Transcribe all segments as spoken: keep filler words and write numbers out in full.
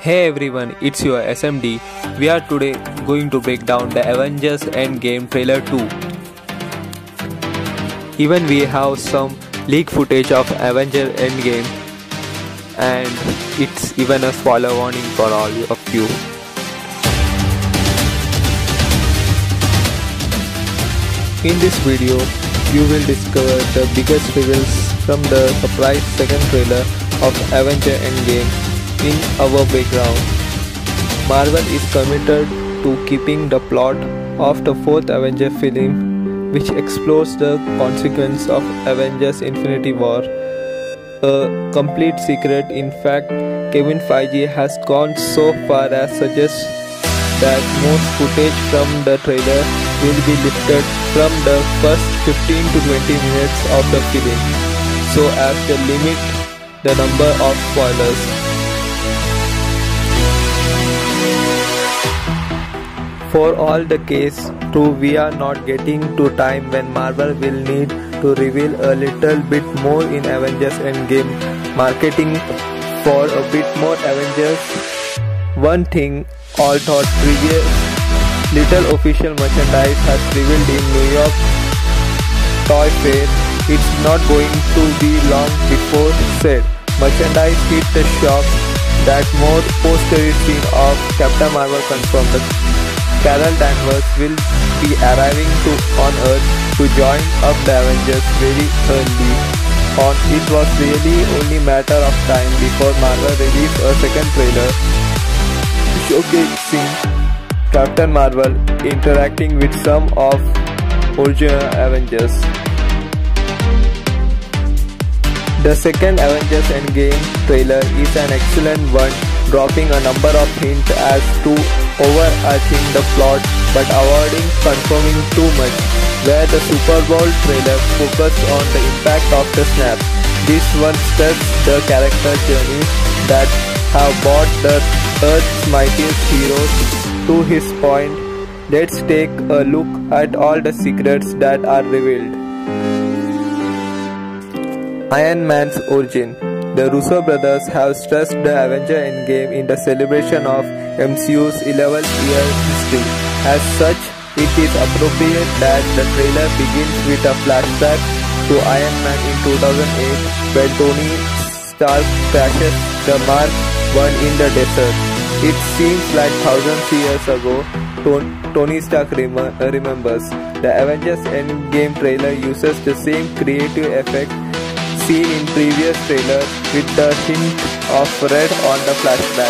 Hey everyone, it's your S M D. We are today going to break down the Avengers Endgame trailer two. Even we have some leak footage of Avengers Endgame, and it's even a spoiler warning for all of you. In this video, you will discover the biggest reveals from the surprise second trailer of Avengers Endgame in our background. Marvel is committed to keeping the plot of the fourth Avengers film, which explores the consequences of Avengers Infinity War, a complete secret. In fact, Kevin Feige has gone so far as suggest that most footage from the trailer will be lifted from the first fifteen to twenty minutes of the film, so as to limit the number of spoilers. For all the case true, we are not getting to time when Marvel will need to reveal a little bit more in Avengers Endgame, marketing for a bit more Avengers. One thing all thought previous, little official merchandise has revealed in New York Toy Fair. It's not going to be long before said merchandise hit the shop. That more post-credit scene of Captain Marvel confirmed that Carol Danvers will be arriving to on Earth to join up the Avengers very early on. It was really only matter of time before Marvel released a second trailer showcasing Captain Marvel interacting with some of original Avengers. The second Avengers Endgame trailer is an excellent one, dropping a number of hints as to overarching the plot but avoiding confirming too much. Where the Super Bowl trailer focused on the impact of the snap, this one studies the character journey that have brought the Earth's mightiest heroes to his point. Let's take a look at all the secrets that are revealed. Iron Man's origin. The Russo brothers have stressed the Avengers Endgame in the celebration of M C U's eleventh year history. As such, it is appropriate that the trailer begins with a flashback to Iron Man in two thousand eight, where Tony Stark crashes the Mark one in the desert. It seems like thousands of years ago. Tony Stark rem remembers. The Avengers Endgame trailer uses the same creative effect seen in previous trailers, with the hint of red on the flashback.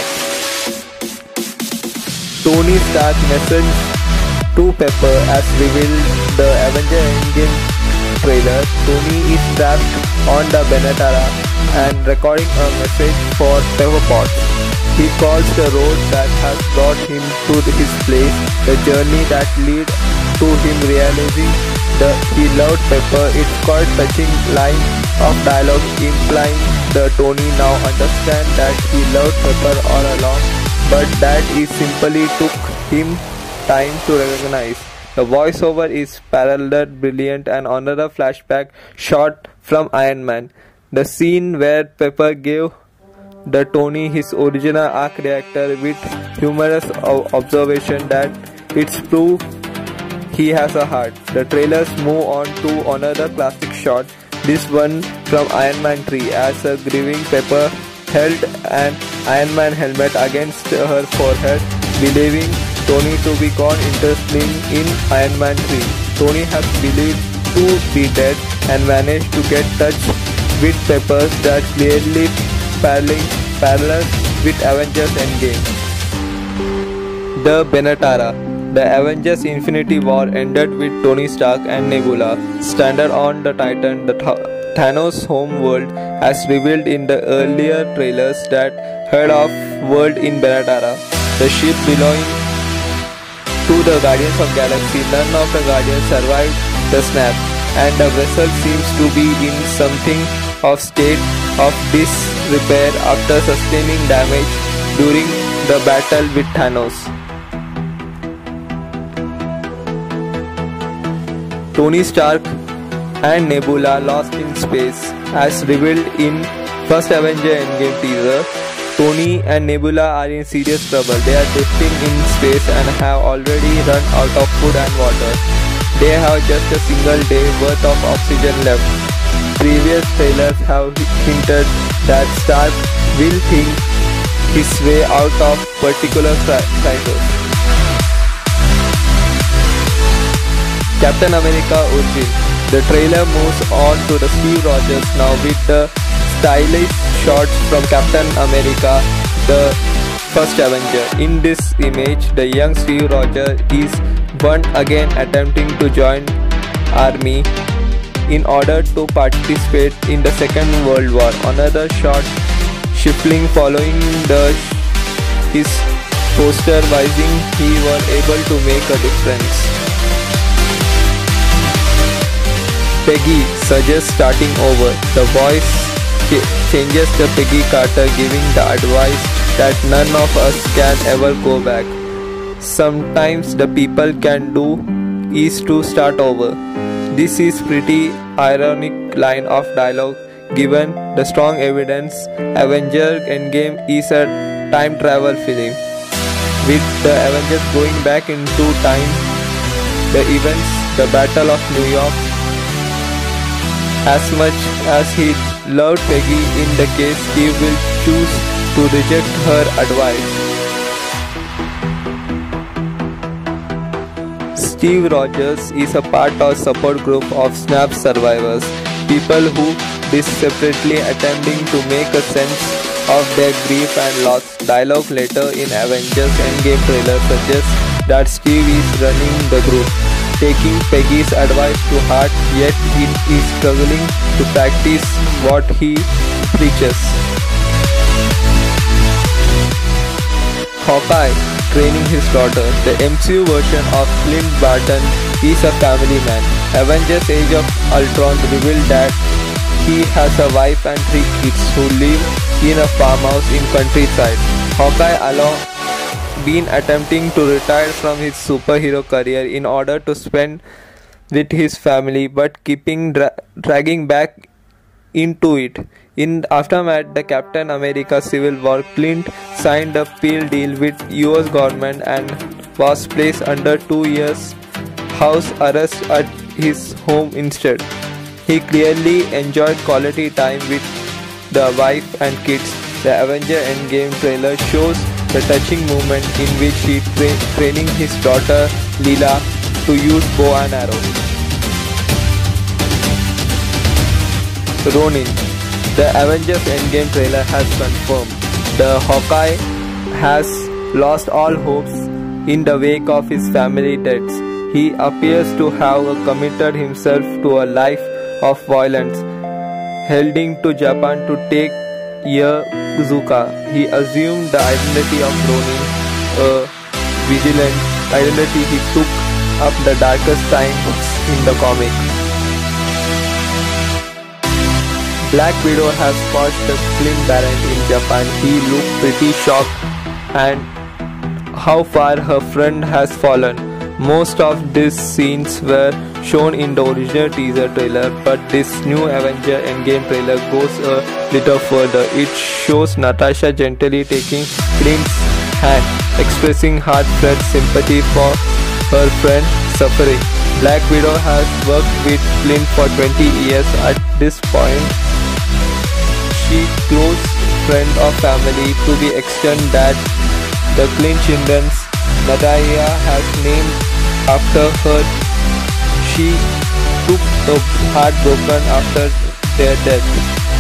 Tony Stark message to Pepper as revealed the Avengers Endgame trailer. Tony is trapped on the Benetara and recording a message for Pepper Potts. He calls the road that has brought him to his place, the journey that leads to him realizing that he loved Pepper. It's quite touching line of dialogue implying that Tony now understands that he loved Pepper all along, but that it simply took him time to recognize. The voiceover is parallel, brilliant, and another flashback shot from Iron Man. The scene where Pepper gave the Tony his original arc reactor with humorous observation that it's proof he has a heart. The trailers move on to another classic shot, this one from Iron Man three, as a grieving Pepper held an Iron Man helmet against her forehead, believing Tony to be gone. Interesting, in Iron Man three, Tony has believed to be dead and managed to get touch with Pepper, that clearly parallel with Avengers Endgame. The Benetara. The Avengers Infinity War ended with Tony Stark and Nebula stranded on the Titan, the Thanos' home world, as revealed in the earlier trailers. That heard of world in Benetara, the ship belonging to the Guardians of Galaxy. None of the Guardians survived the snap, and the vessel seems to be in something of state of disrepair after sustaining damage during the battle with Thanos. Tony Stark and Nebula lost in space, as revealed in first Avengers Endgame teaser. Tony and Nebula are in serious trouble. They are drifting in space and have already run out of food and water. They have just a single day worth of oxygen left. Previous trailers have hinted that Stark will think his way out of particular crisis. Captain America Origin. The trailer moves on to the Steve Rogers now with the stylish shots from Captain America, the first Avenger. In this image, the young Steve Rogers is once again attempting to join army in order to participate in the Second World War. Another shot shuffling following the his poster vising he was able to make a difference. Peggy suggests starting over. The voice ch changes to Peggy Carter, giving the advice that none of us can ever go back. Sometimes the people can do is to start over. This is pretty ironic line of dialogue given the strong evidence Avengers Endgame is a time travel film, with the Avengers going back into time, the events, the Battle of New York. As much as he loved Peggy in the case, he will choose to reject her advice. Steve Rogers is a part of support group of Snap survivors, people who desperately attempting to make a sense of their grief and loss. Dialogue later in Avengers Endgame trailer suggests that Steve is running the group, taking Peggy's advice to heart, yet he is struggling to practice what he preaches. Hawkeye training his daughter. The M C U version of Clint Barton is a family man. Avengers Age of Ultron revealed that he has a wife and three kids who live in a farmhouse in countryside. Hawkeye alone been attempting to retire from his superhero career in order to spend with his family, but keeping dra dragging back into it. In aftermath the Captain America Civil War, Clint signed a peace deal with U S government and was placed under two years house arrest at his home instead. He clearly enjoyed quality time with the wife and kids. The Avenger Endgame trailer shows the touching moment in which he tra training his daughter Leela to use bow and arrow. Ronin. The Avengers Endgame trailer has confirmed the Hawkeye has lost all hopes in the wake of his family deaths. He appears to have committed himself to a life of violence, heading to Japan to take Yakuza. He assumed the identity of Ronin, a vigilant identity he took up the darkest times in the comic. Black Widow has watched the Clint Barton in Japan. He looked pretty shocked and how far her friend has fallen. Most of these scenes were shown in the original teaser trailer, but this new Avenger Endgame trailer goes a little further. It shows Natasha gently taking Clint's hand, expressing heartfelt sympathy for her friend suffering. Black Widow has worked with Clint for twenty years at this point. She close friend of family to the extent that the Clint children's Nadia has named after her. She took the heartbroken after their death.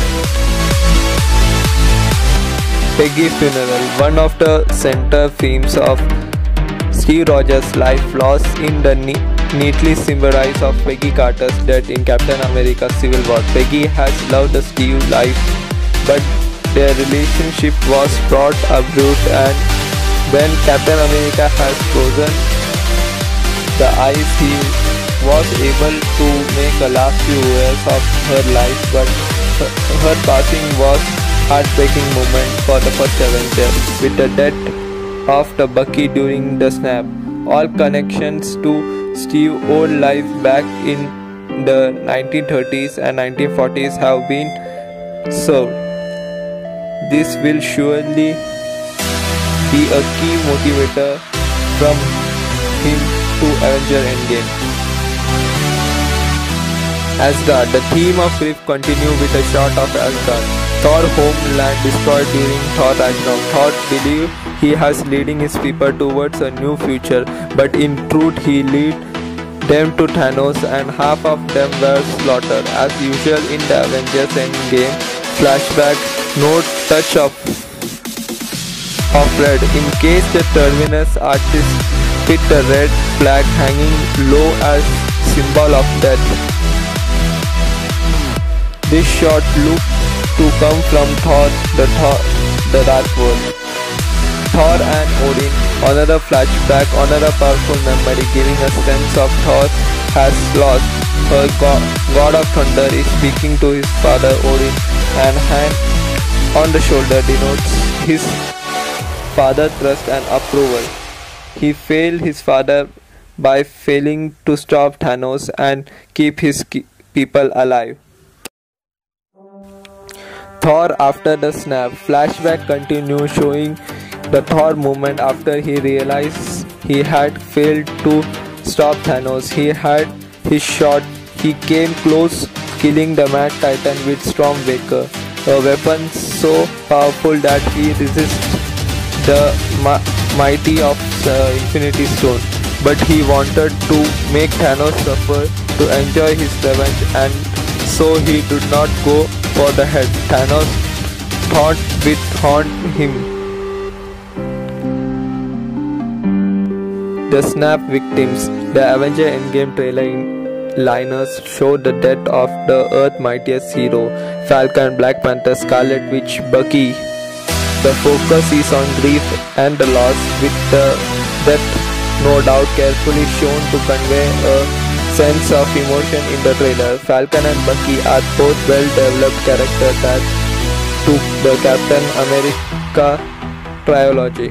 Peggy funeral. One of the center themes of Steve Rogers' life lost in the ne neatly symbolized of Peggy Carter's death in Captain America Civil War. Peggy has loved the Steve life, but their relationship was fraught, abrupt, and when Captain America has chosen the ice, he was able to make a last few years of her life, but her passing was heartbreaking moment for the first Avenger, with the death of the Bucky during the snap. All connections to Steve's old life back in the nineteen thirties and nineteen forties have been served. This will surely be a key motivator from him to Avenger Endgame. Asgard. The theme of Grief continues with a shot of Asgard. Thor's homeland destroyed during Thor Ragnarok. Thor believes he has leading his people towards a new future, but in truth he lead them to Thanos and half of them were slaughtered. As usual in the Avengers Endgame flashback, no touch of, of red. In case the Terminus artist put the red flag hanging low as symbol of death. This shot looked to come from Thor, the Thor, the Dark World. Thor and Odin, another flashback, another powerful memory, giving a sense of Thor has lost. Her god, god of thunder is speaking to his father Odin, and hand on the shoulder denotes his father's trust and approval. He failed his father by failing to stop Thanos and keep his people alive. Thor after the snap. Flashback continues showing the Thor moment after he realized he had failed to stop Thanos. He had his shot. He came close, killing the Mad Titan with Stormbreaker, a weapon so powerful that he resisted the ma mighty of the Infinity Stone. But he wanted to make Thanos suffer to enjoy his revenge, and so he did not go for the head. Thanos thought with haunt him. The snap victims. The Avenger Endgame trailer liners showed the death of the Earth's mightiest hero, Falcon, Black Panther, Scarlet Witch, Bucky. The focus is on grief and the loss, with the death no doubt carefully shown to convey a sense of emotion in the trailer. Falcon and Bucky are both well-developed characters that took the Captain America trilogy.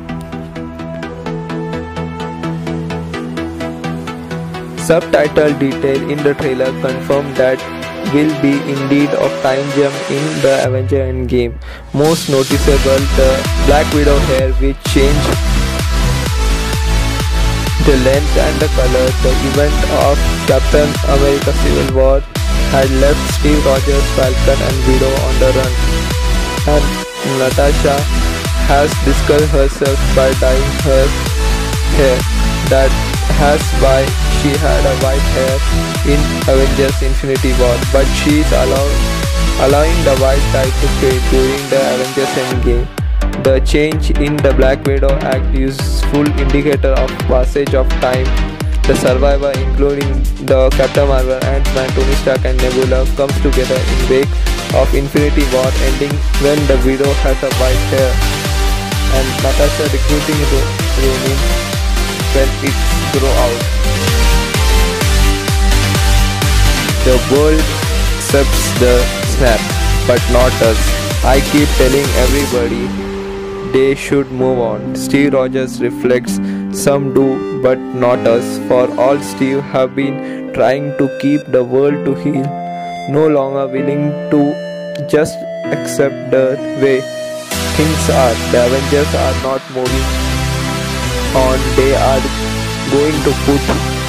Subtitle detail in the trailer confirmed that will be indeed of time gem in the Avenger Endgame. Most noticeable, the Black Widow hair, which changed the length and the color. The event of Captain America Civil War had left Steve Rogers, Falcon and Widow on the run, and Natasha has disguised herself by dyeing her hair. That has why she had a white hair in Avengers Infinity War, but she is allowed, allowing the white dye to fade during the Avengers Endgame. The change in the Black Widow act is useful indicator of passage of time. The survivor, including the Captain Marvel, Ant-Man, Tony Stark and Nebula, comes together in wake of Infinity War ending when the Widow has a white hair, and Natasha recruiting Ronin when it grows out. The world accepts the snap, but not us. I keep telling everybody they should move on. Steve Rogers reflects, some do, but not us. For all Steve have been trying to keep the world to heal, no longer willing to just accept the way things are. The Avengers are not moving on, they are going to put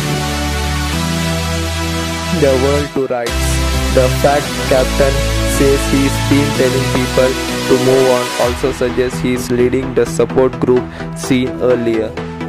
the world to rights. The fact Captain says he's been telling people to move on also suggests he's leading the support group seen earlier.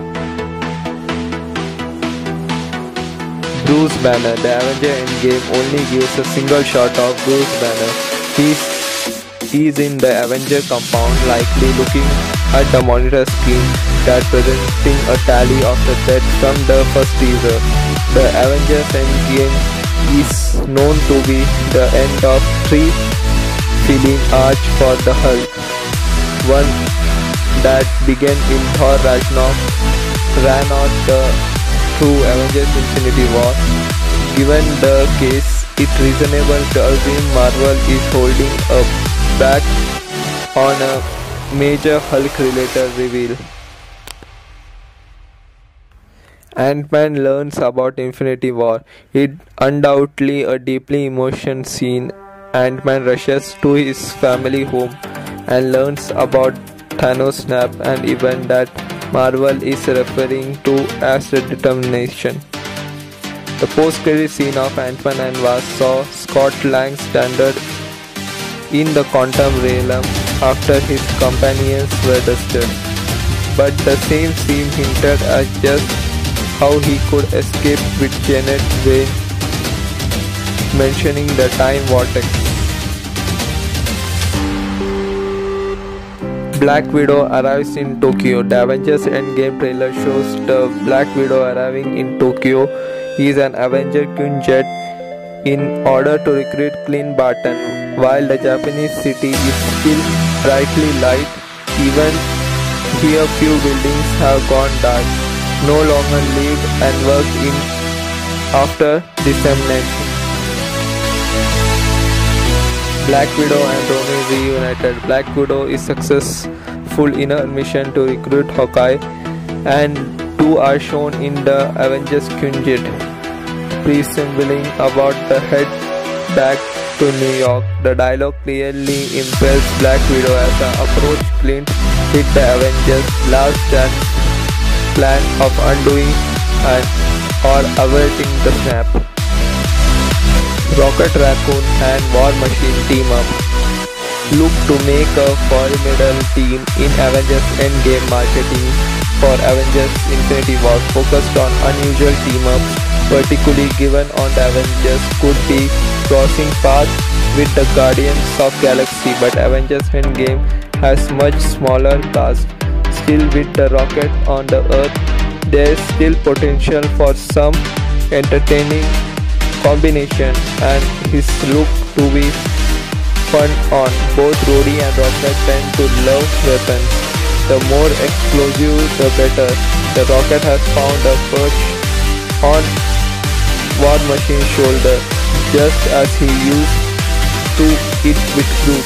Bruce Banner. The Avenger Endgame only gives a single shot of Bruce Banner. He's, he's in the Avenger compound, likely looking at the monitor screen that presenting a tally of the deaths from the first teaser. The Avengers Endgame is known to be the end of three film arc for the Hulk. One that began in Thor Ragnarok ran out the through Avengers Infinity War. Given the case, it's reasonable to assume Marvel is holding a back on a major Hulk-related reveal. Ant-Man learns about Infinity War. It's undoubtedly a deeply emotional scene. Ant-Man rushes to his family home and learns about Thanos' snap, an event that Marvel is referring to as the determination. The post-credit scene of Ant-Man and Wasp saw Scott Lang standard in the quantum realm after his companions were dusted, but the same scene hinted at just how he could escape, with Janet Wayne mentioning the time vortex. Black Widow arrives in Tokyo. The Avengers Endgame trailer shows the Black Widow arriving in Tokyo. He is an Avenger Quinjet in order to recruit Clint Barton. While the Japanese city is still brightly light, even here few buildings have gone dark, no longer live and work in after dissemination. Black Widow and Ronin reunited. Black Widow is successful in her mission to recruit Hawkeye, and two are shown in the Avengers Quinjet, presembling about to head back to New York. The dialogue clearly impressed Black Widow as the approach Clint with the Avengers' last chance plan of undoing and or averting the snap. Rocket Raccoon and War Machine team up. Look to make a formidable team in Avengers Endgame. Marketing for Avengers Infinity War focused on unusual team-ups, particularly given on the Avengers could be crossing paths with the Guardians of Galaxy, but Avengers Endgame has much smaller cast. Still, with the Rocket on the Earth, there is still potential for some entertaining combination, and his look to be fun on. Both Rhodey and Rocket tend to love weapons. The more explosive the better. The Rocket has found a perch on War Machine's shoulder, just as he used to it with Groot.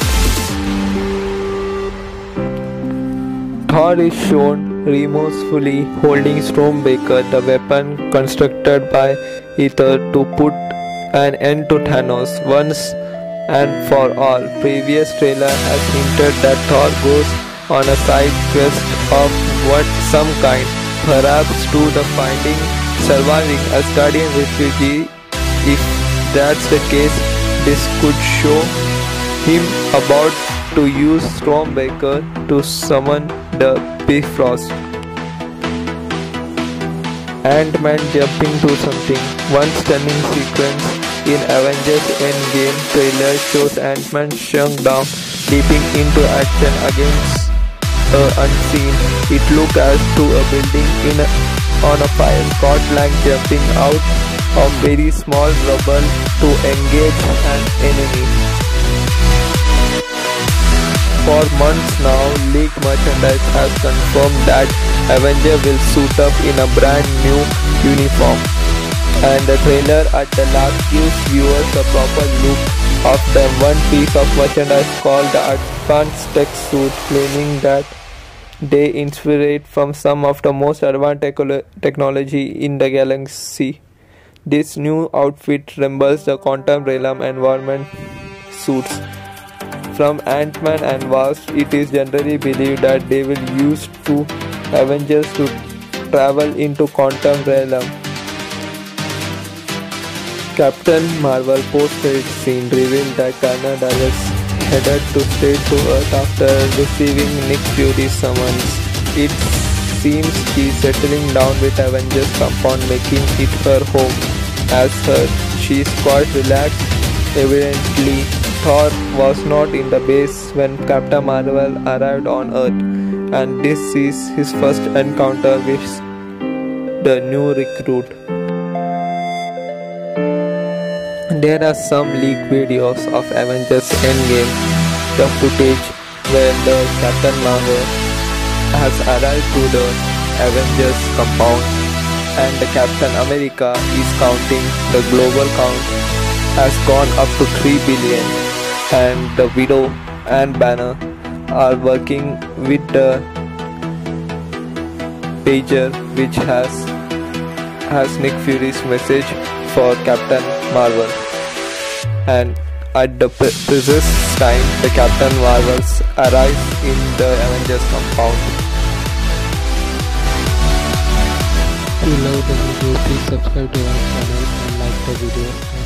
Thor is shown remorsefully holding Stormbreaker, the weapon constructed by Aether to put an end to Thanos once and for all. Previous trailer has hinted that Thor goes on a side quest of what some kind, perhaps to the finding surviving Asgardian refugee. If that's the case, this could show him about to use Stormbreaker to summon the Bifrost. Ant-Man jumping to something. One stunning sequence in Avengers Endgame trailer shows Ant-Man shrunk down, leaping into action against a unseen. It looked as to a building in a, on a fire. Scott Lang jumping out of very small rubble to engage an enemy. For months now, leaked merchandise has confirmed that Avenger will suit up in a brand new uniform, and the trailer at the last gives viewers a proper look of the one piece of merchandise called the Advanced Tech Suit, claiming that they inspired from some of the most advanced technology in the galaxy. This new outfit resembles the quantum realm environment suits from Ant-Man and Wasp. It is generally believed that they will use two Avengers to travel into quantum realm. Captain Marvel post-credit scene revealed that Carter Dallas headed to straight to Earth after receiving Nick Fury's summons. It seems he's settling down with Avengers compound, making it her home. As her, she's quite relaxed. Evidently, Thor was not in the base when Captain Marvel arrived on Earth, and this is his first encounter with the new recruit. There are some leaked videos of Avengers Endgame, the footage where the Captain Marvel has arrived to the Avengers compound, and the Captain America is counting. The global count has gone up to three billion, and the Widow and Banner are working with the pager, which has has Nick Fury's message for Captain Marvel. And At the pre- precise time, the Captain Marvels arrives in the Avengers compound. If you love the video, please subscribe to our channel and like the video.